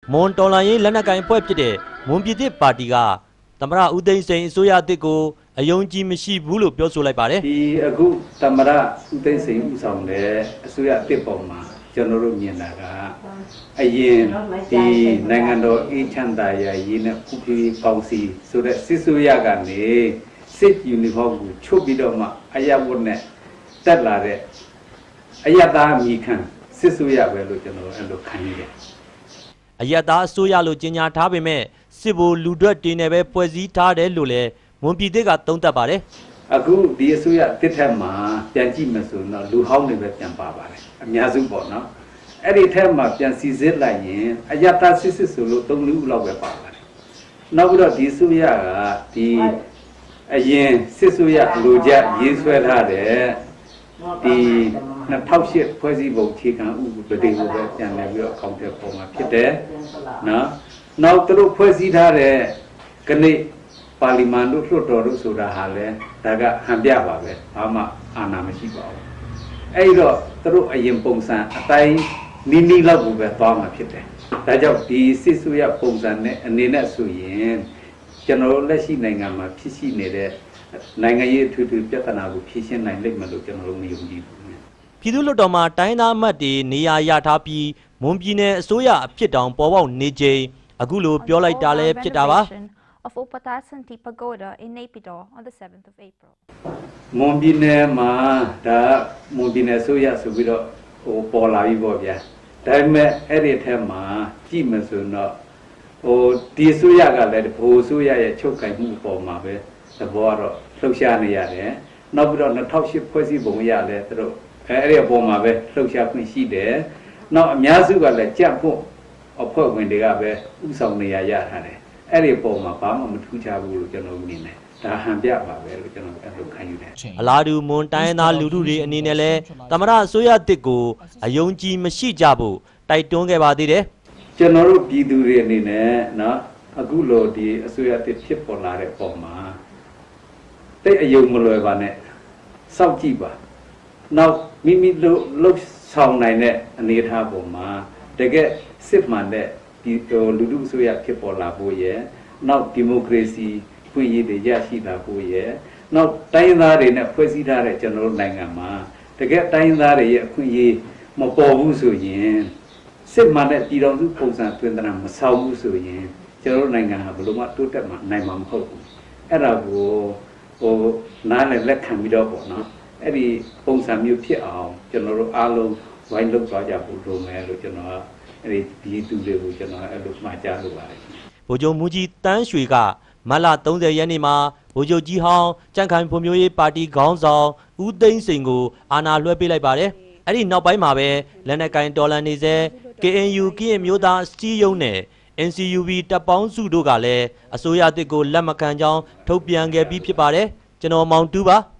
မွန်တော်လိုင်းရေးလက်နက်ကိုင်ဖွဲ့ဖြစ်တဲ့မွန်ပြည်သစ်ပါတီကသမ္မတဦးသိန်းစိန်အစိုးရအသစ်ကိုအယုံကြည်မရှိဘူးလို့ပြောဆိုလိုက်ပါတယ်ဒီအခုသမ္မတဦးသိန်းစိန်ဦးဆောင်တဲ့အစိုးရအသစ်ပေါ်မှာကျွန်တော်တို့မြင်တာကအရင်ဒီနိုင်ငံတော်အေးချမ်းသာရာရေးနဲ့ဥပဒေကောင်စီဆိုတဲ့စစ်ဆိုရကနေစစ်ယူနီဖောင်းကိုချုပ်ပြီးတော့မှအရဝတ်နဲ့တက်လာတဲ့အယတာအမိခံစစ်ဆိုရပဲလို့ကျွန်တော်အဲ့လိုခံရတယ်အယတာအစိုးရလို့ကြေညာထားပေမဲ့စစ်ဘိုလ်လူတွက်တင်နေပဲဖွဲ့စည်းထားတယ်လို့လည်းမွန်ပြည်သစ်ကသုံးသပ်ပါတယ်အခုဒီအစိုးရတစ်ထက်မှာပြန်ကြည့်မှဆိုတော့လူဟောင်းတွေပဲပြန်ပါပါတယ်အများစုပေါ့နော်အဲ့ဒီထက်မှာပြန်စီစစ်လိုက်ရင်အယတာစစ်ဆိုလို့3လူလောက်ပဲပါပါတယ်နောက်ပြီးတော့ဒီအစိုးရကဒီအရင်စစ်ဆိုရလူကြရေးဆွဲထားတဲ့ဒီ2008ဖွဲ့စည်းပုံအခြေခံဥပဒေကိုပဲပြန်လည်ပြီးတော့အကောင့်ထဲပေါ်မှာဖြစ်တယ်နော်နောက်သူတို့ဖွဲ့စည်းထားတဲ့ကနေ့ပါလီမန်တို့လွှတ်တော်တို့ဆိုတာဟာလဲဒါကဟန်ပြပါပဲဘာမှအာဏာမရှိပါဘူးအဲ့တော့သူတို့အရင်ပုံစံအတိုင်းနီးလောက်ကိုပဲသွားမှာဖြစ်တယ်ဒါကြောင့်ဒီစစ်ဆိုရပုံစံနဲ့အနေနဲ့ဆိုရင်ကျွန်တော်လက်ရှိနိုင်ငံမှာဖြစ်ရှိနေတဲ့နိုင်ငံရေးအထွေထွေပြဿနာကိုဖြေရှင်းနိုင်လိမ့်မယ်လို့ကျွန်တော်တို့မယုံကြည်ဘူးပြည်သူ့လွှတ်တော်မှာတိုင်းသားအမတ်တွေနေရာရထားပြီးမွန်ပြည်နယ်အစိုးရအဖြစ်တောင်ပေါ်ပေါက်နေချိန်အခုလိုပြောလိုက်တာလည်းဖြစ်တာပါ of Upatasanti Pagoda in Naypyidaw on the 7th of April. မွန်ပြည်နယ်မှာဒါမွန်ပြည်နယ်ဆိုရဆိုပြီးတော့ပေါ်လာပြီပေါ့ဗျာဒါပေမဲ့အဲ့ဒီအထက်မှာကြည့်မယ်ဆိုတော့ဒီဆိုရကလည်းဘိုးဆိုရရဲ့ချုပ်ကင်မှုပေါ်မှာပဲသဘောကတော့လှုပ်ရှားနေရတယ်နောက်ပြီးတော့2008ဖွဲ့စည်းပုံရလဲသူတို့အဲ့ဒီအပေါ်မှာပဲလှုပ်ရှားခွင့်ရှိတယ်နောက်အများစုကလည်းကြက်ဖို့အဖွဲ့ဝင်တွေကပဲဥဆောင်နေရထားတယ်အဲ့ဒီပုံမှာဘာမှမထူးခြားဘူးလို့ကျွန်တော်မြင်တယ်ဒါဟန်ပြပါပဲလို့ကျွန်တော်အဲ့လိုခံယူတယ်အလားတူမွန်တိုင်းသားလူထုတွေအနေနဲ့လည်းသမရအစိုးရတစ်ကိုအယုံကြည်မရှိကြဖို့တိုက်တွန်းခဲ့ပါသေးတယ်ကျွန်တော်တို့ပြည်သူတွေအနေနဲ့နော်အခုလိုဒီအစိုးရတစ်ဖြစ်ပေါ်လာတဲ့ပုံမှာတိတ်အယုံမလွယ်ပါနဲ့စောင့်ကြည့်ပါနောက်မိမိတို့လှုပ်ဆောင်နိုင်တဲ့အနေအထားပုံမှာတကယ်စစ်မှန်တဲ့ဒီလူထုအစိုးရဖြစ်ပေါ်လာဖို့ရဲ့နောက်ဒီမိုကရေစီဖွံ့ဖြိုးတွေရရှိလာဖို့ရဲ့နောက်တိုင်းသားတွေနဲ့ဖွဲ့စည်းထားတဲ့ကျွန်တော်တို့နိုင်ငံမှာတကယ်တိုင်းသားတွေရဲ့အခွင့်အရေးမပေါ်ဘူးဆိုရင်စစ်မှန်တဲ့ပြည်တော်စုပုံစံတွင်တရမဆောင်ဘူးဆိုရင်ကျွန်တော်တို့နိုင်ငံဟာဘယ်လိုမှတိုးတက်မှနိုင်မှာမဟုတ်ဘူးအဲ့ဒါကိုနားနဲ့လက်ခံပြီးတော့ပေါ့နော်အဲ့ဒီပုံစံမျိုးဖြစ်အောင်ကျွန်တော်တို့အားလုံးဝိုင်းလုပ်သွားကြဖို့လိုမယ်လို့ကျွန်တော်အဲ့ဒီသူတွေကိုကျွန်တော်အဲ့လိုမှာကြားလိုပါတယ်ဗိုလ်ချုပ်မူကြီးတန်းရွှေကမတ်လ30ရက်နေ့မှာဗိုလ်ချုပ်ကြီးဟောင်းကြံ့ခိုင်ဖွံ့ဖြိုးရေးပါတီခေါင်းဆောင်ဦးသိန်းစိန်ကိုအာဏာလွှဲပေးလိုက်ပါတယ်အဲ့ဒီနောက်ပိုင်းမှာပဲလက်နက်ကိုင်တော်လှန်နေစေ KNU ကရင်မျိုးသားစည်းရုံးနဲ့ NCUB တပ်ပေါင်းစုတို့ကလည်းအစိုးရအသစ်ကိုလက်မခံကြောင်းထုတ်ပြန်ခဲ့ပြီးဖြစ်ပါတယ်ကျွန်တော်မောင်တူးပါ